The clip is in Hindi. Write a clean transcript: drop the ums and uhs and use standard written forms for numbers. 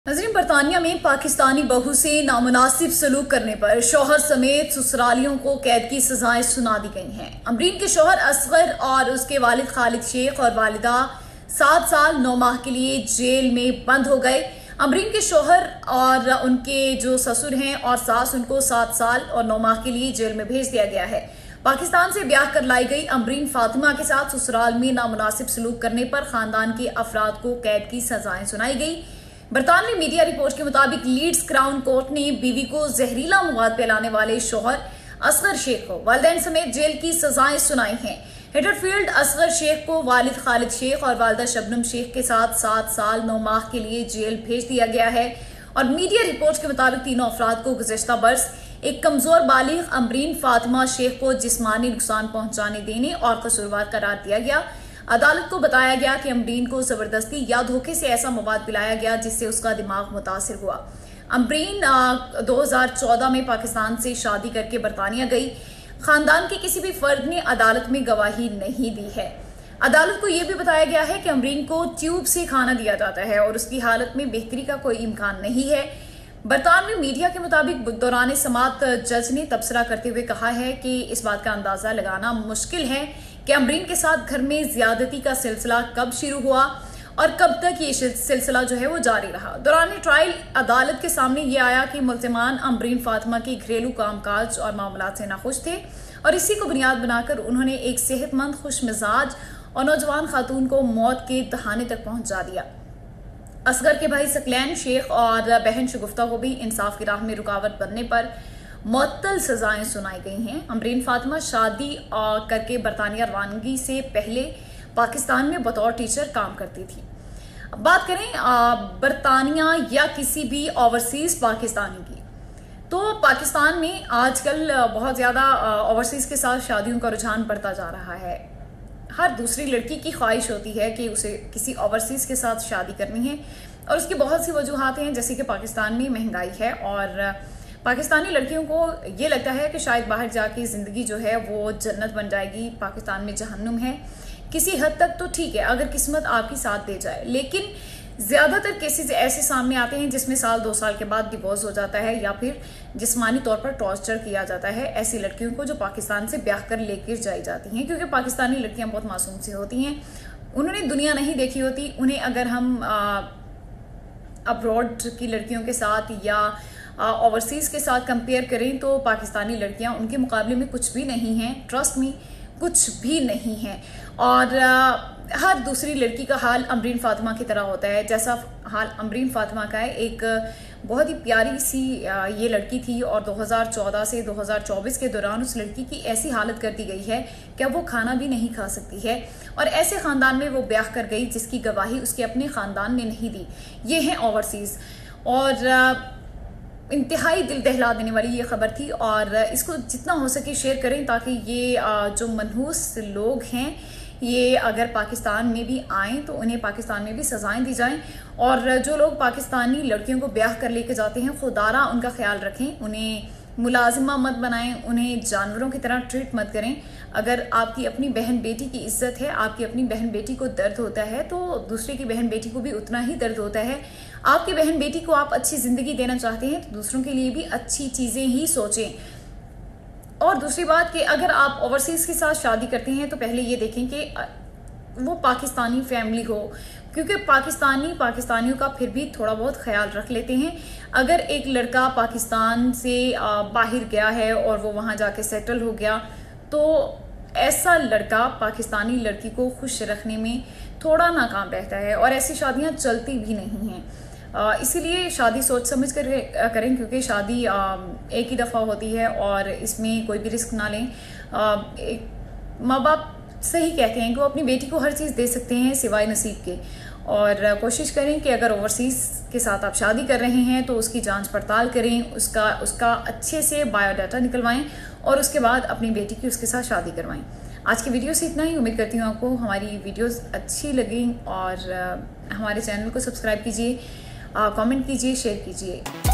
नजरीन, बरतानिया में पाकिस्तानी बहू से नामुनासिब सलूक करने पर शौहर समेत ससुरालियों को कैद की सजाएं सुना दी गई हैं। अमरीन के शौहर असगर और उसके वालिद खालिद शेख और वालिदा 7 साल 9 माह के लिए जेल में बंद हो गए। अमरीन के शौहर और उनके जो ससुर हैं और सास, उनको 7 साल और 9 माह के लिए जेल में भेज दिया गया है। पाकिस्तान से ब्याह कर लाई गई अमरीन फातिमा के साथ ससुराल में नामुनासिब सलूक करने पर खानदान के अफराद को कैद की सजाएं सुनाई गई। बरतानवी मीडिया रिपोर्ट के मुताबिक लीड्स क्राउन कोर्ट ने बीवी को जहरीला मवाद पिलाने वाले शौहर असगर शेख को वालिदैन समेत जेल की सजाएं सुनाई हैं। हिडरफील्ड असगर शेख को वालिद खालिद शेख और वालिदा शबनम शेख के साथ 7 साल 9 माह के लिए जेल भेज दिया गया है। और मीडिया रिपोर्ट के मुताबिक तीनों अफराद को गुज़िश्ता बरस एक कमजोर बालिग अमरीन फातिमा शेख को जिस्मानी नुकसान पहुंचाने देने और कसूरवार करार दिया गया। अदालत को बताया गया कि अमरीन को जबरदस्ती या धोखे से ऐसा मवाद पिलाया गया जिससे उसका दिमाग मुतासिर हुआ। अमरीन 2014 में पाकिस्तान से शादी करके बरतानिया गई। खानदान के किसी भी फर्द ने अदालत में गवाही नहीं दी है। अदालत को यह भी बताया गया है कि अमरीन को ट्यूब से खाना दिया जाता है और उसकी हालत में बेहतरी का कोई इम्कान नहीं है। बरतानवी मीडिया के मुताबिक दौरान समाअत जज ने तबसरा करते हुए कहा है कि इस बात का अंदाजा लगाना मुश्किल है कि अमरीन के साथ घर में ज्यादती का सिलसिला कब शुरू हुआ और कब तक ये सिलसिला जो है वो जारी रहा। दौरान ट्रायल अदालत के सामने ये आया कि मुल्ज़िमान अमरीन फातिमा के घरेलू कामकाज और मामलात से नाखुश थे और इसी को बुनियाद बनाकर उन्होंने एक सेहतमंद, खुश मिजाज और नौजवान खातून को मौत के दहाने तक पहुंचा दिया। असगर के भाई सकलैन शेख और बहन शगुफ्ता को भी इंसाफ की राह में रुकावट बनने पर मुअत्तल सजाएं सुनाई गई हैं। अमरीन फातिमा शादी करके बरतानिया रवानगी से पहले पाकिस्तान में बतौर टीचर काम करती थी। अब बात करें बरतानिया या किसी भी ओवरसीज पाकिस्तानी की, तो पाकिस्तान में आजकल बहुत ज्यादा ओवरसीज के साथ शादियों का रुझान बढ़ता जा रहा है। हर दूसरी लड़की की ख्वाहिश होती है कि उसे किसी ओवरसीज के साथ शादी करनी है और उसकी बहुत सी वजूहात हैं, जैसे कि पाकिस्तान में महंगाई है और पाकिस्तानी लड़कियों को ये लगता है कि शायद बाहर जाके ज़िंदगी जो है वो जन्नत बन जाएगी, पाकिस्तान में जहन्नुम है। किसी हद तक तो ठीक है अगर किस्मत आपकी साथ दे जाए, लेकिन ज़्यादातर केसेस ऐसे सामने आते हैं जिसमें साल 2 साल के बाद डिवोर्स हो जाता है या फिर जिस्मानी तौर पर टॉर्चर किया जाता है ऐसी लड़कियों को जो पाकिस्तान से ब्याह कर लेकर जाई जाती हैं, क्योंकि पाकिस्तानी लड़कियां बहुत मासूम सी होती हैं, उन्होंने दुनिया नहीं देखी होती। उन्हें अगर हम अब्रॉड की लड़कियों के साथ या ओवरसीज के साथ कंपेयर करें तो पाकिस्तानी लड़कियां उनके मुकाबले में कुछ भी नहीं हैं। ट्रस्ट मी, कुछ भी नहीं है। और हर दूसरी लड़की का हाल अमरीन फातिमा की तरह होता है जैसा हाल अमरीन फातिमा का है। एक बहुत ही प्यारी सी ये लड़की थी और 2014 से 2024 के दौरान उस लड़की की ऐसी हालत कर दी गई है कि अब वो खाना भी नहीं खा सकती है और ऐसे खानदान में वो ब्याह कर गई जिसकी गवाही उसके अपने खानदान ने नहीं दी। ये है ओवरसीज और इंतहाई दिल दहला देने वाली ये खबर थी और इसको जितना हो सके शेयर करें ताकि ये जो मनहूस लोग हैं ये अगर पाकिस्तान में भी आएँ तो उन्हें पाकिस्तान में भी सजाएं दी जाएं और जो लोग पाकिस्तानी लड़कियों को ब्याह कर लेके जाते हैं खुदारा उनका ख्याल रखें, उन्हें मुलाजिमा मत बनाएं, उन्हें जानवरों की तरह ट्रीट मत करें। अगर आपकी अपनी बहन बेटी की इज्जत है, आपकी अपनी बहन बेटी को दर्द होता है तो दूसरे की बहन बेटी को भी उतना ही दर्द होता है। आपकी बहन बेटी को आप अच्छी जिंदगी देना चाहते हैं तो दूसरों के लिए भी अच्छी चीजें ही सोचें। और दूसरी बात कि अगर आप ओवरसीज के साथ शादी करते हैं तो पहले ये देखें कि वो पाकिस्तानी फैमिली हो, क्योंकि पाकिस्तानियों का फिर भी थोड़ा बहुत ख्याल रख लेते हैं। अगर एक लड़का पाकिस्तान से बाहर गया है और वो वहाँ जाके सेटल हो गया तो ऐसा लड़का पाकिस्तानी लड़की को खुश रखने में थोड़ा नाकाम रहता है और ऐसी शादियाँ चलती भी नहीं हैं। इसीलिए शादी सोच समझ कर करें, क्योंकि शादी एक ही दफ़ा होती है और इसमें कोई भी रिस्क ना लें। माँ बाप सही कहते हैं कि वो अपनी बेटी को हर चीज़ दे सकते हैं सिवाय नसीब के, और कोशिश करें कि अगर ओवरसीज के साथ आप शादी कर रहे हैं तो उसकी जांच पड़ताल करें, उसका अच्छे से बायोडाटा निकलवाएं और उसके बाद अपनी बेटी की उसके साथ शादी करवाएं। आज की वीडियो से इतना ही। उम्मीद करती हूँ आपको हमारी वीडियोस अच्छी लगी और हमारे चैनल को सब्सक्राइब कीजिए, कमेंट कीजिए, शेयर कीजिए।